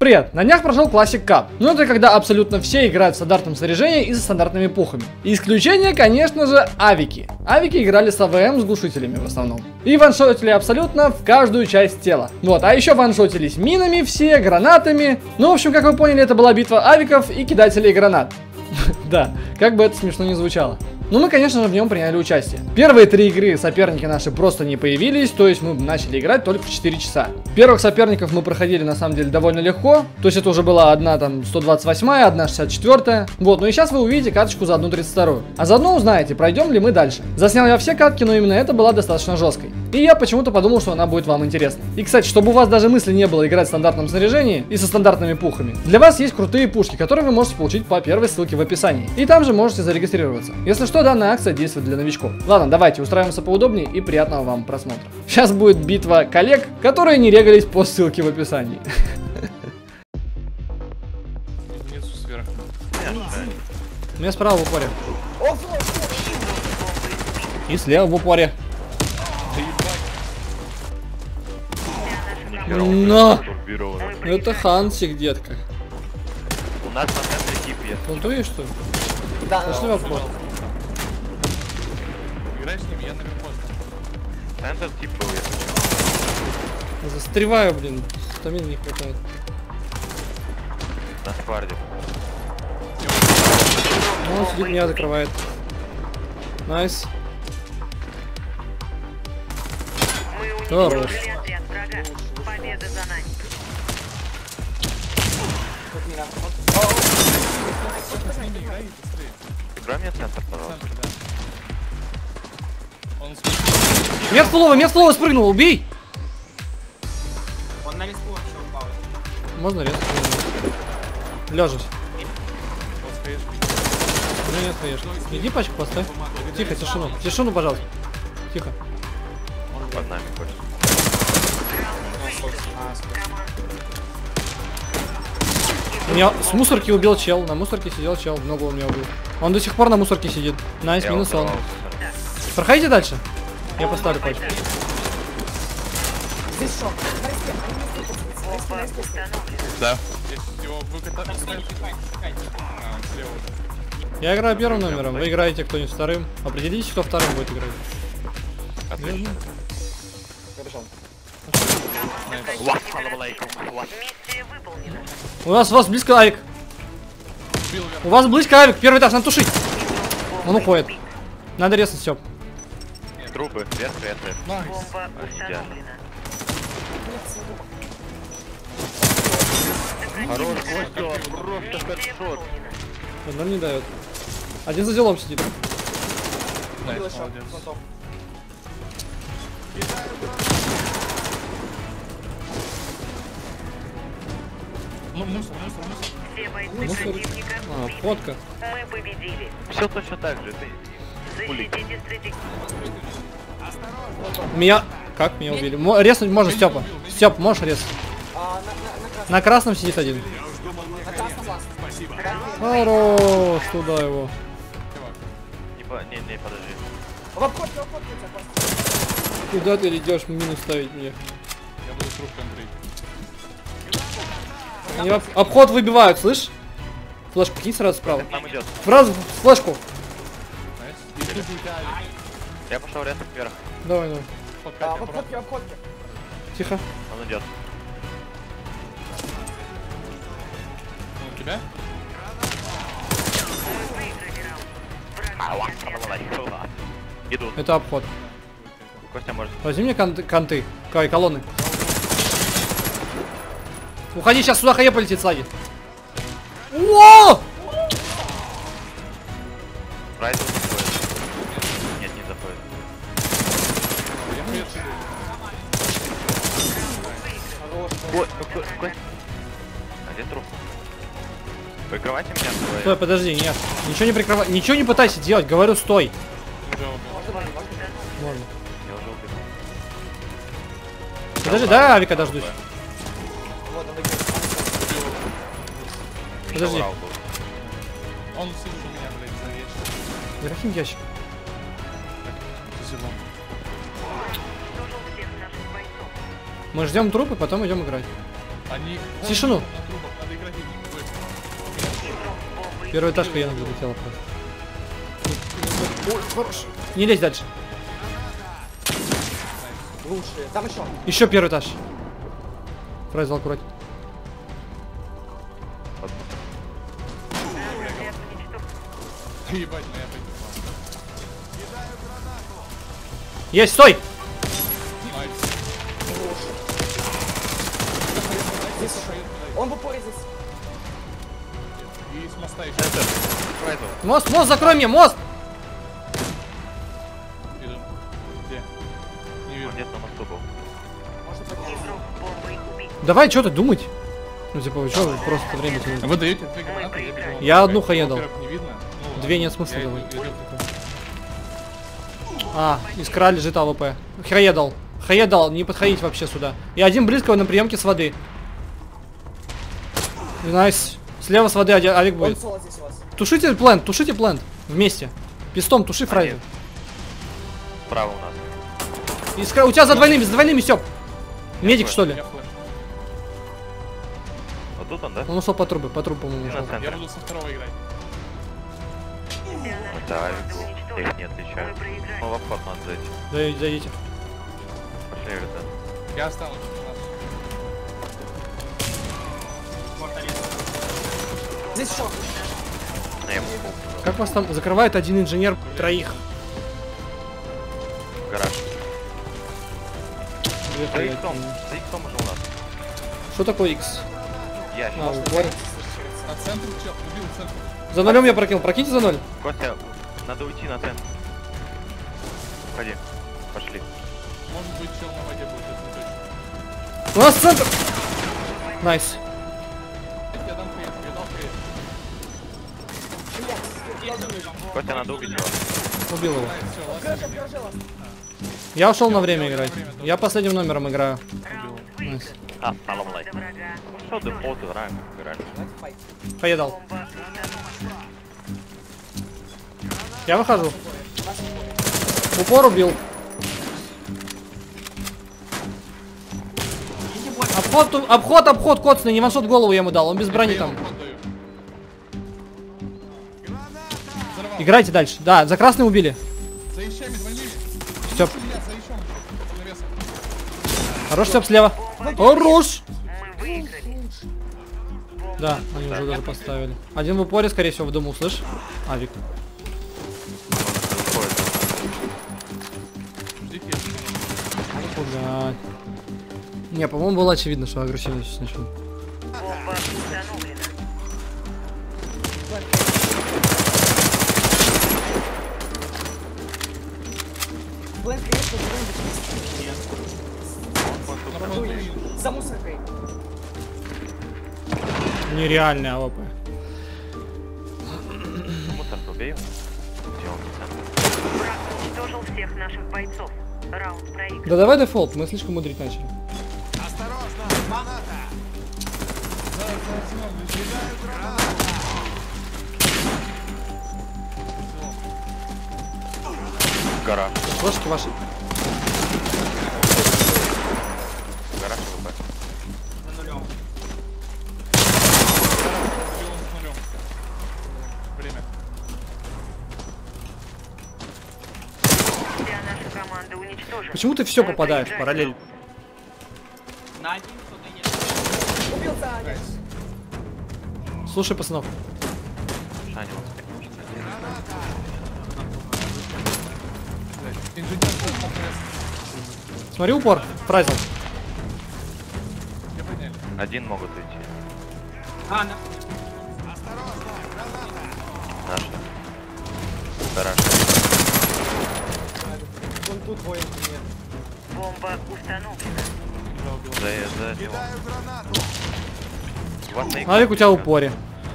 Привет! На днях прошел Classic Cup. Но это когда абсолютно все играют в стандартном снаряжении и со стандартными пухами. Исключение, конечно же, авики. Авики играли с АВМ с глушителями в основном. И ваншотили абсолютно в каждую часть тела. Вот, а еще ваншотились минами все, гранатами. Ну, в общем, как вы поняли, это была битва авиков и кидателей гранат. Да, как бы это смешно не звучало. Ну, мы, конечно же, в нем приняли участие. Первые 3 игры соперники наши просто не появились, то есть мы начали играть только в 4 часа. Первых соперников мы проходили, на самом деле, довольно легко. То есть это уже была одна там 128-я, одна 64-я. Вот, ну и сейчас вы увидите каточку за одну 32-ю. А заодно узнаете, пройдем ли мы дальше. Заснял я все катки, но именно это была достаточно жесткой. И я почему-то подумал, что она будет вам интересна. И, кстати, чтобы у вас даже мысли не было играть в стандартном снаряжении и со стандартными пухами, для вас есть крутые пушки, которые вы можете получить по первой ссылке в описании. И там же можете зарегистрироваться. Если что, данная акция действует для новичков. Ладно, давайте устраиваемся поудобнее и приятного вам просмотра. Сейчас будет битва коллег, которые не регались по ссылке в описании. Внизу сверху. У меня справа в упоре. И слева в упоре. Но! Это Хансик, детка. У нас на центре тип есть. Плантуешь, что ли? Да, Пошли в обход. Играй с ним, я наверху. Центр тип был, если честно. Застреваю, блин. Стамина не хватает. На скварде. Ну, он сидит, меня закрывает. Найс. Хорош. Победа за нами. Играй мне центр, пожалуйста. Он Медфлова спрыгнул, убей! Он на лесу вообще упал. Можно резко. Лежишь. Ну нет, конечно. Иди пачку поставь. Тихо, тишину. Тишину, пожалуйста. Тихо. Под нами хочет. Меня с мусорки убил чел. На мусорке сидел чел. Много он меня убил. Он до сих пор на мусорке сидит. Найс, минус он. Проходите дальше. Я поставлю пачку. Здесь шок. Да. Если его выкатать, слева. Я играю первым номером. Вы играете кто-нибудь вторым. Определитесь, кто вторым будет играть. Отлично. Миссия выполнена. У вас близко авик. У вас близко авик. Первый этаж, надо тушить. Он уходит. Надо резать все. Трубы, вверх, вверх, вверх. Бомба установлена. Хорош, Костя, просто хэдшот. Он не дает. Один за делом сидит. Найс, молодец. Ну, мусор. Все бойцы Мусор. противника А, убиты. фотка. Мы победили. Все точно так же. Ты Защитите стратегию. Меня... Как меня убили? Резнуть можно, Степа. Степ, можешь резать? На красном сидит один. Хорош, туда его. не, подожди. В обходке у тебя просто. Куда ты идешь минус ставить мне? Я буду труп контрить. Они обход выбивают, слышь? Флешку кинь сразу справа. К нам идет. Сразу флешку. Найс. И тут у тебя авик. Я пошел резко вверх. Давай, давай. В Подкатим, обходке, в обходке. Тихо. Он идет. У тебя? Идут. Это обход. Костя может. Возьми мне канты. Колонны. Уходи, сейчас сюда хае полетит сзади. О! Прайд заходит. Нет, не заходит. Я привет. Костя. А где труп? Прикрывайте меня. Стой, подожди, нет. Ничего не прикрывай. Ничего не пытайся делать, говорю, стой. Уже убил. Можно. Я уже убил. Подожди, да, авика дождусь. Вот он Подожди. Урал был. Он сидит у меня, блядь, за ящик. За каким ящик? За зелом. Уничтожил всех наших бойцов. Мы ждем трупы, потом идем играть. Они... Тишину. На трупе Первая этажка я залетела просто. Не лезь дальше. Лучше. Там еще. Еще первый этаж. Фрайзел аккуратнее. Ебать, ну я опять Есть, стой! попал. Найс. Здесь он в упоре здесь. И с моста еще. Фрайзел. Мост, закрой мне, мост! Вижу. Где? Не вижу. Он где-то на мосту был. Можно поднять. Игрок бомбой убит. Давай что-то думать. Ну типа, вы что, вы просто время тяните. Вы даете 2 гранаты, я бежал. Я одну хае дал. Во-первых, не видно. Ну, Две нет смысла я давать. иду такой. А, искра лежит АВП. Хае дал, не подходить вообще сюда. И один близко на приемке с воды. Найс. Слева с воды Авик Он будет. соло здесь у вас. Тушите плент. Вместе. Пистом туши Фрайзел. Справа у нас. Искра, у тебя за двойными, Степ. Медик, что ли? Я флеш. Вот тут он, да? Он ушел по трубе, по-моему, И ушел. на центре. Я буду со второго играть. Да, я их не отличаю. Мы проиграли. Ну, в обход надо зайти. Зайдите. Пошли, ребята. Я останусь у нас. Здесь еще. На я попал. Как вас там закрывает один инженер троих? Гараж. Две За хаи. иксом. За иксом уже у нас. Что такое X? Ящик. А, упор. На центр чел. Убил центр. За нолем я прокинул. Прокиньте за ноль. Костя, надо уйти на центр. Уходи. Пошли. Может быть, чел на воде будет, это не точно. У нас центр. Найс. Я дам хейт, я дал хейт. Костя, надо убить его. Убил его. Найс, все, ладно. Крыша, крыша. Я ушел на время играть. Я последним номером играю. Раунд Найс. выигран. А, салам лайк. До врага. Ну что, дефолт играем, как играли. Давайте файт. Хае дал. Бомба установлена. Я выхожу. Упор убил. Обход, коцный, не ваншот голову я ему дал, он без брони там. Играйте дальше. Да, за красный убили. За ящами двойными. Степ, Меня за ящом. Навесом. хорош, Степ, слева. Хорош. Мы выиграли. Да, они уже даже поставили. Один в упоре, скорее всего, в дому, слышь? Авик. Ждите. Куда? Не, по-моему, было очевидно, что агрессивность сейчас начнут. Бомба установлена. Блэк, конечно, за мусоркой. Нереальный АВП. Мусорку убей. Где он? Враг уничтожил всех наших бойцов. Раунд проигран. Да давай дефолт, мы слишком мудрить начали. Гараж. Флешки ваши. Гараж ВП. Убил он с нулем. Время. Вся наша команда уничтожена. Почему ты все Мы попадаешь проиграли. параллельно? Убил Саня. Слушай, пацанов. Шанил успех. Инженер был навес. Смотри упор, Фрайзел. Я подняли. Один могут уйти. Наши. Гараж. Вон тут двое инженеров. Бомба установлена. За него. У вас на иксе. Авик у тебя в упоре.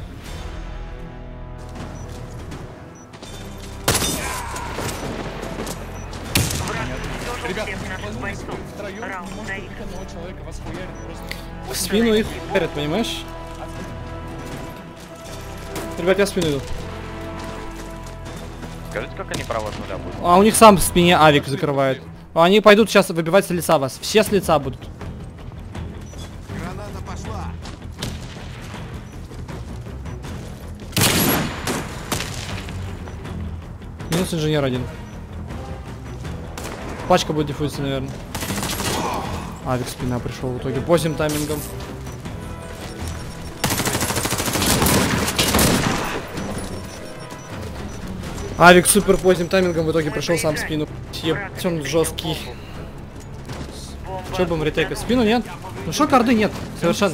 Враг уничтожил Ребят, всех мы наших возьмем бойцов. втроем, Раунд не можете проигран. одного человека, вас хуярит просто. В спину их харят, понимаешь? Ребят, я в спину иду. Скажите, как они право с нуля будут? А у них сам в спине Авик закрывает. Они пойдут сейчас выбивать с лица вас. Все с лица будут. Минус инженер один. Пачка будет дефузиться, наверное. Авик спина пришел в итоге. Поздним таймингом. Авик супер поздним таймингом в итоге пришел сам в спину. Ебать, он жесткий. Че будем ретейкать? Спину нет? Ну что, карды нет? Совершенно.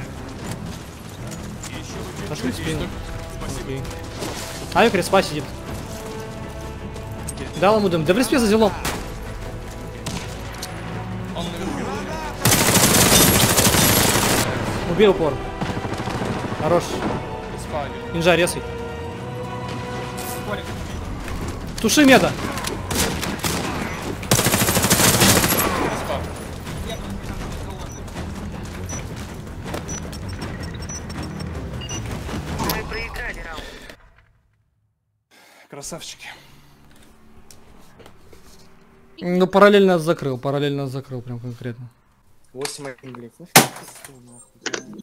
Нашли спину. Окей. Авик респа сидит. Дал ему дым. Да в респе за зелом. Он наверху. Убил упор. Хорош. Спали. Инжа резай. Туши меда. Спал. Мы проиграли раунд. Красавчики. Ну, параллельно закрыл, прям конкретно. 8-1, блядь. Ну что ты, нахуй.